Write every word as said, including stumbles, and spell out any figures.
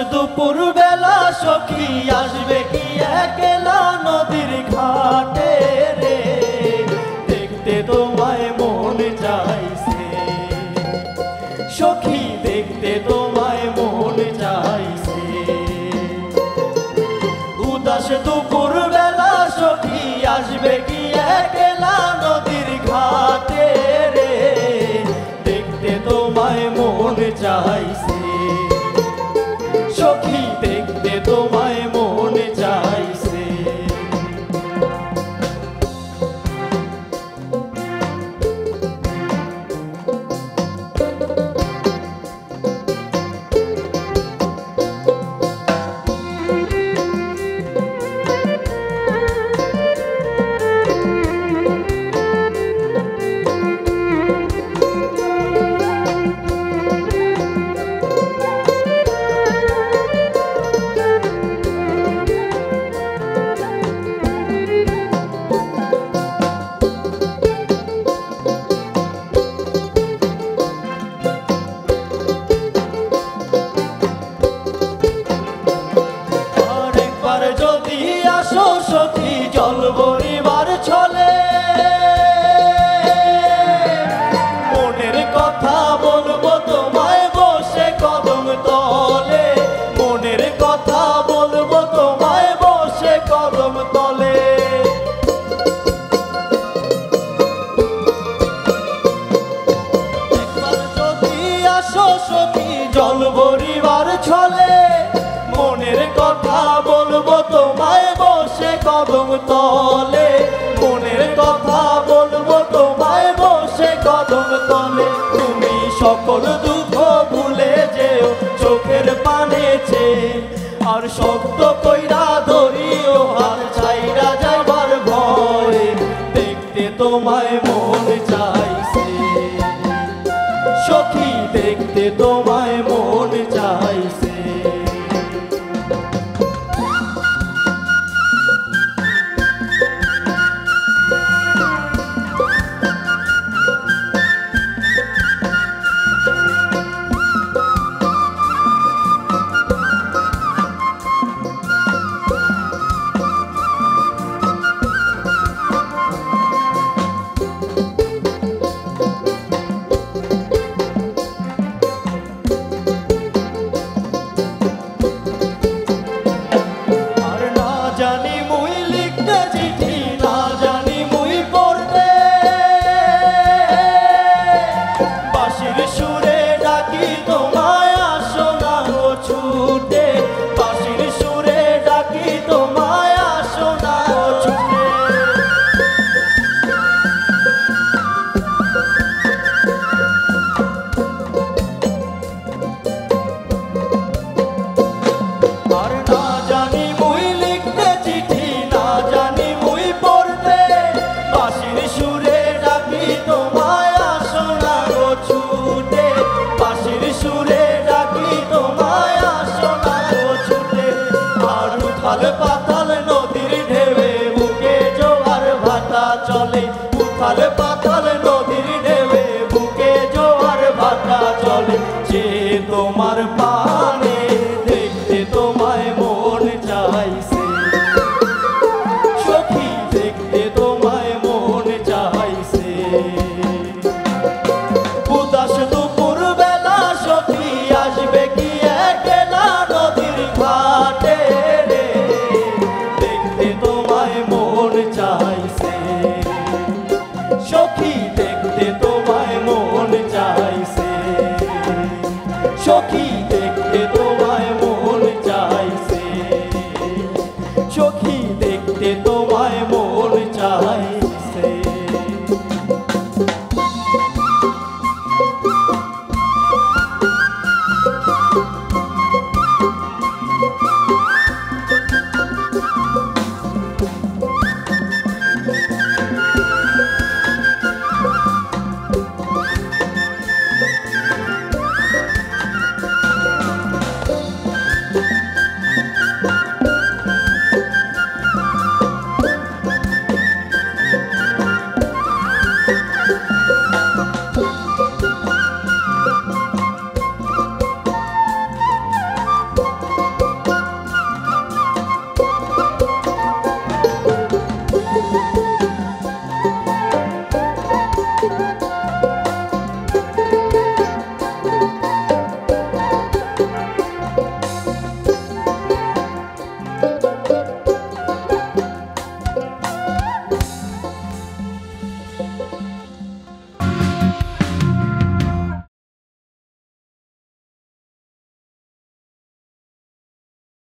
দুপুর বেলা সখী আসবে কি একলা নদীর ঘাটে রে, দেখতে তোমায় মন চাইছে সখী, দেখতে তোমায় মন চাইছে। উদাস দুপুর বেলা সখী আসবে কি একলা নদীর ঘাটে রে, দেখতে তোমায় মন চাইছে সখী, দেখতে তোমায় মন চাইছে। যদি আসো সখী জল ভরিবার ছলে, মনের কথা বলবো তোমায় বসে কদম তলে, মনের কথা বলবো তোমায় বসে কদম তলে। একবার যদি আসো সখী জল ভরিবার ছলে, মনের কথা বলবো তোমায় বসে কদম তলে, মনের কথা বলবো তোমায় বসে কদম তলে। তুমি সকল দুঃখ ভুলে যেও চোখের পানেছে, আর শক্ত কইরা ধরিও হাত ছাইরা যাইবার ভয়, দেখতে তোমায় মন চাইছে সখী, দেখতে তোমায় মন চাইছে। জানি মুই লিখতে